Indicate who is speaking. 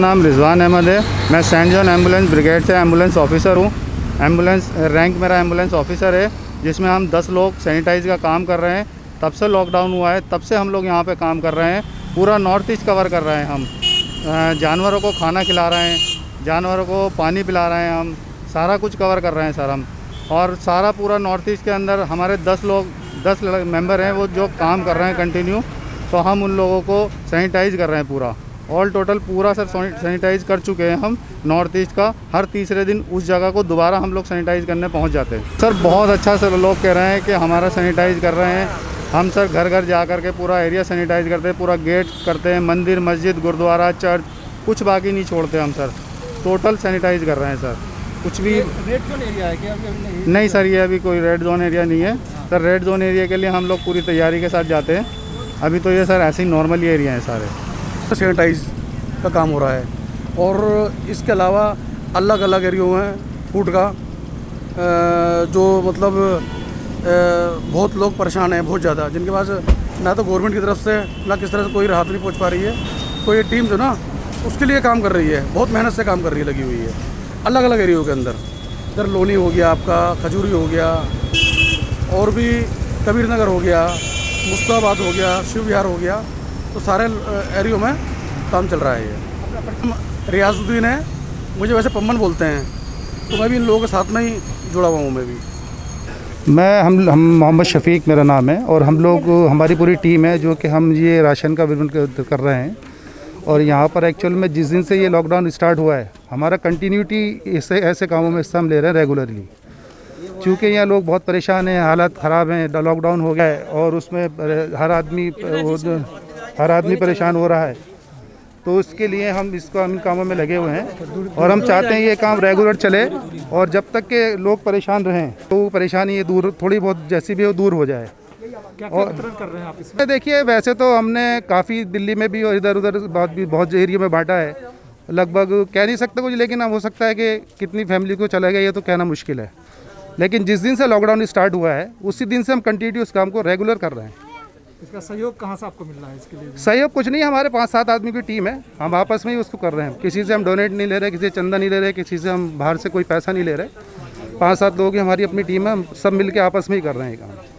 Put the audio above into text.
Speaker 1: नाम रिजवान अहमद है। मैं सेंट जॉन एम्बुलेंस ब्रिगेड से एम्बुलेंस ऑफिसर हूँ। एम्बुलेंस रैंक मेरा एम्बुलेंस ऑफिसर है, जिसमें हम 10 लोग सैनिटाइज़ का काम कर रहे हैं। तब से लॉकडाउन हुआ है, तब से हम लोग यहाँ पे काम कर रहे हैं। पूरा नॉर्थ ईस्ट कवर कर रहे हैं हम। जानवरों को खाना खिला रहे हैं, जानवरों को पानी पिला रहे हैं, हम सारा कुछ कवर कर रहे हैं सर हम। और सारा पूरा नॉर्थ ईस्ट के अंदर हमारे 10 मेंबर हैं वो जो काम कर रहे हैं कंटिन्यू। तो हम उन लोगों को सैनिटाइज़ कर रहे हैं पूरा। ऑल टोटल पूरा सर सैनिटाइज़ कर चुके हैं हम नॉर्थ ईस्ट का। हर तीसरे दिन उस जगह को दोबारा हम लोग सैनिटाइज़ करने पहुंच जाते हैं। सर बहुत अच्छा सर, लोग कह रहे हैं कि हमारा सैनिटाइज़ कर रहे हैं। हम सर घर घर जा कर के पूरा एरिया सैनिटाइज़ करते हैं, पूरा गेट करते हैं, मंदिर मस्जिद गुरुद्वारा चर्च कुछ बाकी नहीं छोड़ते हम सर। टोटल सैनिटाइज़ कर रहे हैं सर। कुछ भी
Speaker 2: रेड जोन एरिया है क्या?
Speaker 1: नहीं सर, ये अभी कोई रेड जोन एरिया नहीं है सर। रेड जोन एरिया के लिए हम लोग पूरी तैयारी के साथ जाते हैं। अभी तो ये सर ऐसे ही नॉर्मल एरिया है सारे।
Speaker 3: सैनिटाइज का काम हो रहा है और इसके अलावा अलग अलग एरियो में फूड का जो मतलब बहुत लोग परेशान हैं, बहुत ज़्यादा, जिनके पास ना तो गवर्नमेंट की तरफ से ना किस तरह से कोई राहत नहीं पहुंच पा रही है। तो ये टीम जो ना उसके लिए काम कर रही है, बहुत मेहनत से काम कर रही है, लगी हुई है अलग अलग एरियो के अंदर। इधर लोनी हो गया, आपका खजूरी हो गया, और भी कबीर नगर हो गया, मुस्ताबाद हो गया, शिव विहार हो गया। तो सारे एरियो में काम चल रहा है ये। रियाजुद्दीन है, मुझे वैसे पम्मन बोलते हैं, तो मैं भी इन लोगों के साथ में ही जुड़ा हुआ हूँ। मैं भी
Speaker 4: हम मोहम्मद शफीक मेरा नाम है, और हम लोग हमारी पूरी टीम है जो कि हम ये राशन का वितरण कर रहे हैं। और यहाँ पर एक्चुअल में जिस दिन से ये लॉकडाउन स्टार्ट हुआ है, हमारा कंटिन्यूटी ऐसे कामों में हिस्सा हम ले रहे हैं रेगुलरली। क्योंकि यहाँ लोग बहुत परेशान हैं, हालात ख़राब हैं, लॉकडाउन हो गया है और उसमें हर आदमी परेशान हो रहा है। तो उसके लिए हम इन कामों में लगे हुए हैं और हम चाहते हैं ये काम रेगुलर चले, और जब तक के लोग परेशान रहें तो परेशानी ये दूर, थोड़ी बहुत जैसी भी हो, दूर हो जाए।
Speaker 2: क्या वितरण कर रहे हैं आप इसमें?
Speaker 4: देखिए, वैसे तो हमने काफ़ी दिल्ली में भी और इधर उधर बहुत एरिया में बांटा है। लगभग कह नहीं सकते कुछ, लेकिन अब हो सकता है कि कितनी फैमिली को चला गया ये तो कहना मुश्किल है। लेकिन जिस दिन से लॉकडाउन स्टार्ट हुआ है उसी दिन से हम कंटिन्यू इस काम को रेगुलर कर रहे हैं।
Speaker 2: इसका सहयोग कहाँ से आपको मिल रहा है इसके लिए?
Speaker 4: सहयोग कुछ नहीं, हमारे 5-7 आदमी की टीम है, हम आपस में ही उसको कर रहे हैं। किसी से हम डोनेट नहीं ले रहे, किसी से चंदा नहीं ले रहे, किसी से हम बाहर से कोई पैसा नहीं ले रहे। 5-7 लोगों की हमारी अपनी टीम है, हम सब मिलके आपस में ही कर रहे हैं ये काम।